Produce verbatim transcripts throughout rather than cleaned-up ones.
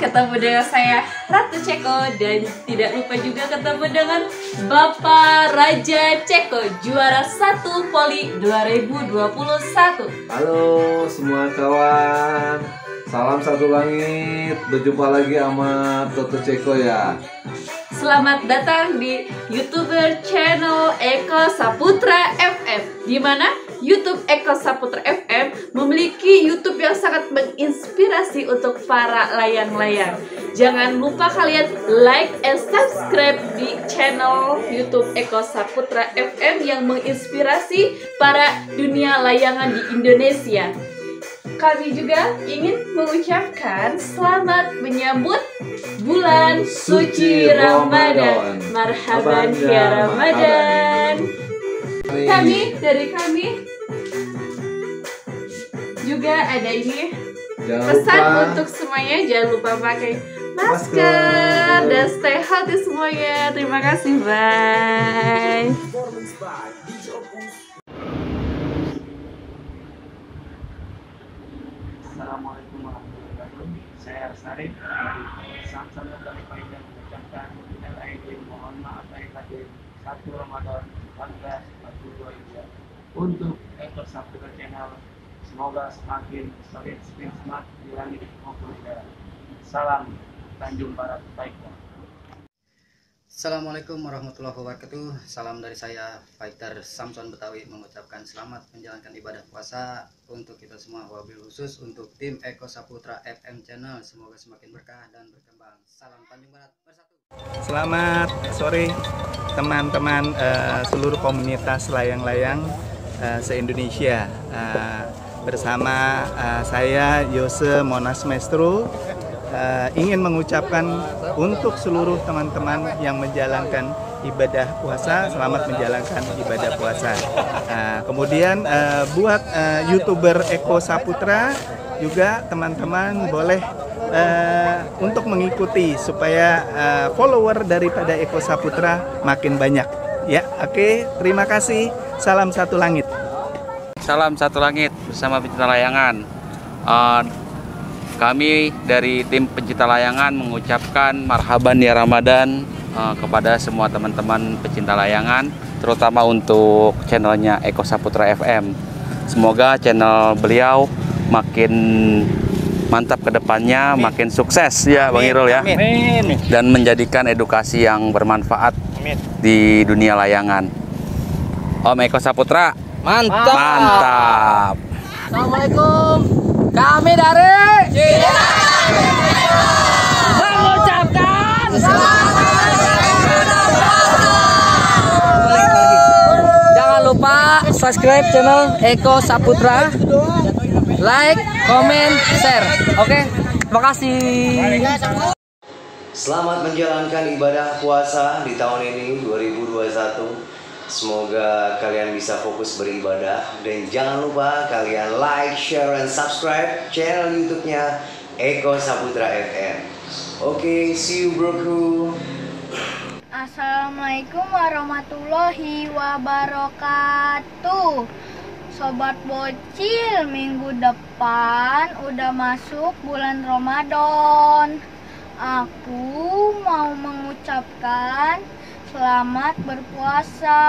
ketemu dengan saya Ratu Ceko, dan tidak lupa juga ketemu dengan Bapak Raja Ceko, juara satu Poli dua ribu dua puluh satu. Halo semua kawan, salam satu langit. Berjumpa lagi sama Toto Ceko ya. Selamat datang di YouTuber channel Eko Saputra F M, di mana YouTube Eko Saputra F M memiliki YouTube yang sangat menginspirasi untuk para layang-layang. Jangan lupa kalian like and subscribe di channel YouTube Eko Saputra F M yang menginspirasi para dunia layangan di Indonesia. Kami juga ingin mengucapkan selamat menyambut bulan suci Ramadan. Marhaban ya Ramadan. Kami dari kami juga ada ini Jangan pesan lupa. untuk semuanya, jangan lupa pakai masker, Masker. dan stay healthy semuanya. Terima kasih, bye. Assalamualaikum warahmatullahi wabarakatuh. Saya Arsari dari Samsung dari Paikan mengucapkan L I D mohon maaf lahir batin satu Ramadan seribu empat ratus empat puluh dua Hijriah untuk Eko Saputra Channel. Semoga semakin solid, semakin smart di langit maupun di darat. Salam Tanjung Barat Paikan. Assalamualaikum warahmatullahi wabarakatuh. Salam dari saya Fighter Samson Betawi mengucapkan selamat menjalankan ibadah puasa untuk kita semua, wabil khusus untuk tim Eko Saputra F M Channel. Semoga semakin berkah dan berkembang. Salam Tanjung Barat bersatu. Selamat sore teman-teman uh, seluruh komunitas layang-layang uh, se-Indonesia. Uh, bersama uh, saya Yose Monas Maestro Uh, ingin mengucapkan untuk seluruh teman-teman yang menjalankan ibadah puasa, selamat menjalankan ibadah puasa. Uh, kemudian uh, buat uh, YouTuber Eko Saputra juga teman-teman boleh uh, untuk mengikuti supaya uh, follower daripada Eko Saputra makin banyak. Ya, oke, okay, terima kasih. Salam satu langit. Salam satu langit bersama pecinta layangan. Uh, Kami dari tim pencinta layangan mengucapkan marhaban ya Ramadan uh, kepada semua teman-teman pecinta layangan, terutama untuk channelnya Eko Saputra F M. Semoga channel beliau makin mantap ke depannya, Amin. Makin sukses ya Bang Irul ya. Amin. Dan menjadikan edukasi yang bermanfaat Amin. Di dunia layangan. Om Eko Saputra, mantap. Mantap. Assalamualaikum. Kami dari mengucapkan jangan lupa subscribe channel Eko Saputra, like, comment, share. Oke, terima kasih. Selamat menjalankan ibadah puasa di tahun ini dua ribu dua puluh satu. Semoga kalian bisa fokus beribadah, dan jangan lupa kalian like, share, dan subscribe channel YouTube-nya Eko Saputra F M. Oke, okay, see you broku. Assalamualaikum warahmatullahi wabarakatuh. Sobat bocil, minggu depan udah masuk bulan Ramadan. Aku mau mengucapkan selamat berpuasa.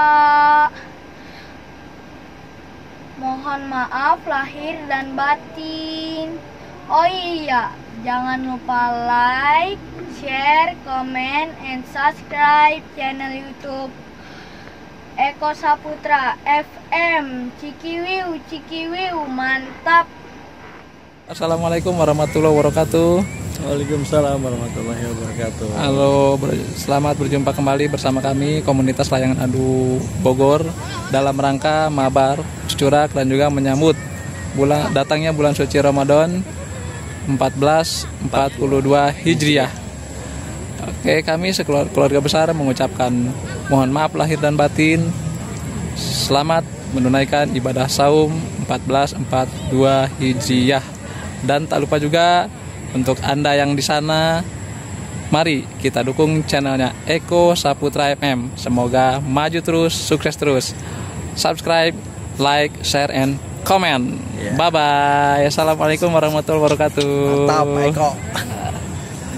Mohon maaf lahir dan batin. Oh iya, jangan lupa like, share, comment, and subscribe channel YouTube Eko Saputra F M. Cikiwiu, cikiwiu, mantap. Assalamualaikum warahmatullahi wabarakatuh. Waalaikumsalam warahmatullahi wabarakatuh. Halo, ber selamat berjumpa kembali bersama kami komunitas layangan adu Bogor dalam rangka mabar cucurak dan juga menyambut bulan datangnya bulan suci Ramadan seribu empat ratus empat puluh dua Hijriah. Oke, kami sekeluarga besar mengucapkan mohon maaf lahir dan batin. Selamat menunaikan ibadah saum seribu empat ratus empat puluh dua Hijriah. Dan tak lupa juga untuk Anda yang di sana, mari kita dukung channelnya Eko Saputra F M. Semoga maju terus, sukses terus. Subscribe, like, share, and comment. Yeah. Bye-bye. Assalamualaikum warahmatullahi wabarakatuh. Mantap, Eko.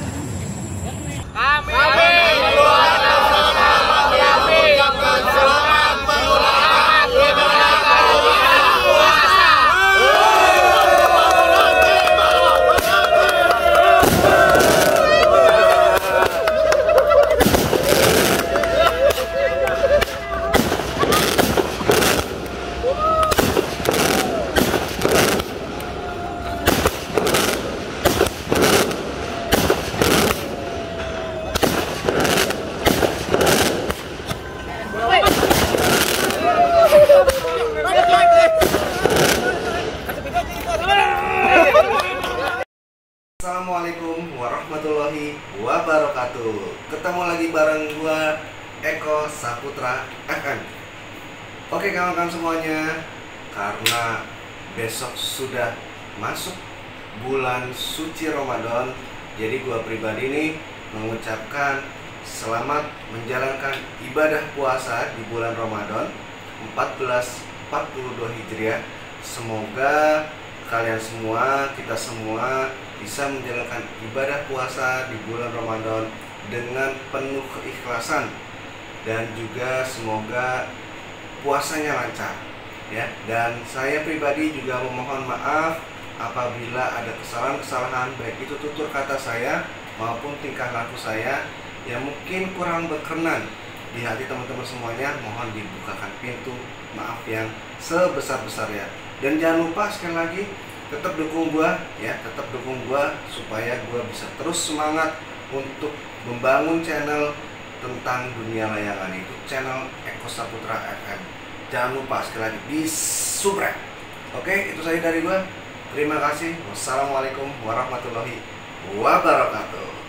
Oke kawan-kawan semuanya, karena besok sudah masuk bulan suci Ramadan, jadi gua pribadi nih mengucapkan selamat menjalankan ibadah puasa di bulan Ramadan seribu empat ratus empat puluh dua Hijriah. Semoga kalian semua, kita semua bisa menjalankan ibadah puasa di bulan Ramadan dengan penuh keikhlasan, dan juga semoga puasanya lancar ya. Dan saya pribadi juga memohon maaf apabila ada kesalahan-kesalahan, baik itu tutur kata saya maupun tingkah laku saya yang mungkin kurang berkenan di hati teman-teman semuanya. Mohon dibukakan pintu maaf yang sebesar-besarnya. Dan jangan lupa sekali lagi tetap dukung gua ya, tetap dukung gua supaya gua bisa terus semangat untuk membangun channel tentang dunia layangan, itu channel Eko Saputra F M. Jangan lupa sekali lagi di subscribe. Oke, itu saja dari gua. Terima kasih. Wassalamualaikum warahmatullahi wabarakatuh.